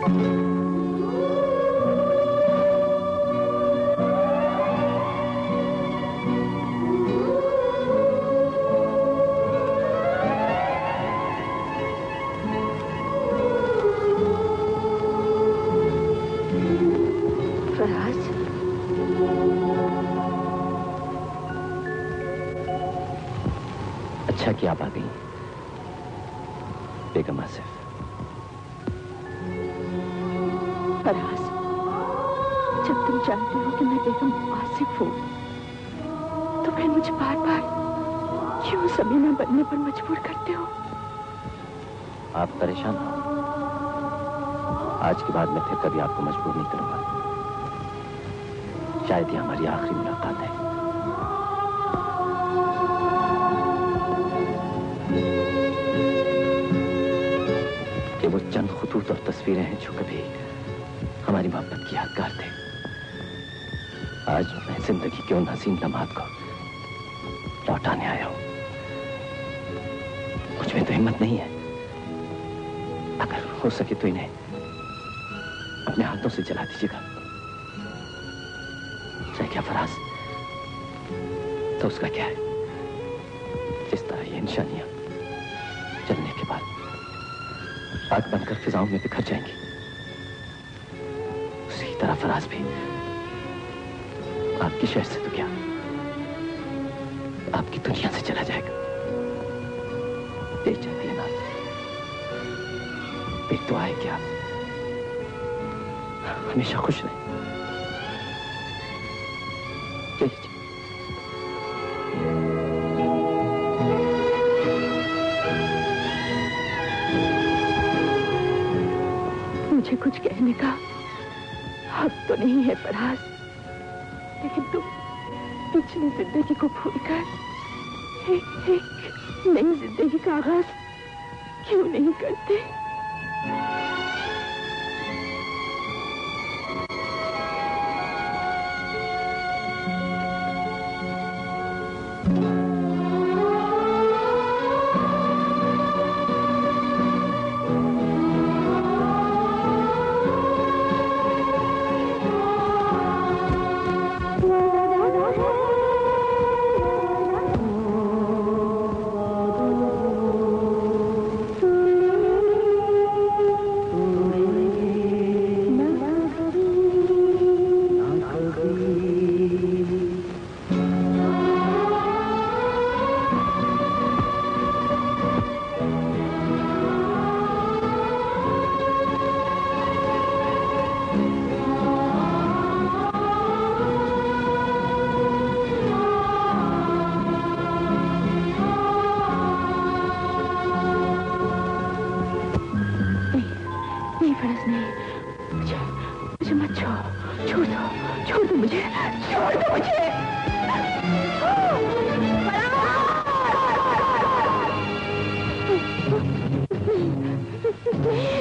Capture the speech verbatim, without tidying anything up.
अच्छा किया आप आ गई बेगम आसिफ। फराज, जब तुम जानते हो कि मैं बेगम आसिफ हूँ तो फिर मुझे बार बार क्यों समीना बनने पर मजबूर करते हो? आप परेशान हो। आज के बाद मैं फिर कभी आपको मजबूर नहीं करूंगा। शायद ये हमारी आखिरी मुलाकात है। कि वो चंद खुतूत और तस्वीरें हैं जो कभी हमारी मोहब्बत की यादगार थे। आज मैं जिंदगी के उन हसीन लम्हात को लौटाने आया हूं। मुझ में तो हिम्मत नहीं है। अगर हो सके तो इन्हें अपने हाथों से जला दीजिएगा। चाहे क्या फराज, तो उसका क्या है? जिस तरह ये निशानियां जलने के बाद आग बनकर फिजाओं में बिखर जाएंगी, उसी तरह फराज भी आपकी शहर से तो क्या, आपकी दुनिया से चला जाएगा। देख जाती है ना, मेरी दुआ है कि आप हमेशा खुश रहें। मुझे कुछ कहने का हक तो नहीं है फराज, लेकिन तुम पिछली जिंदगी को भूलकर एक, एक नई जिंदगी का आगाज क्यों नहीं करते? नहीं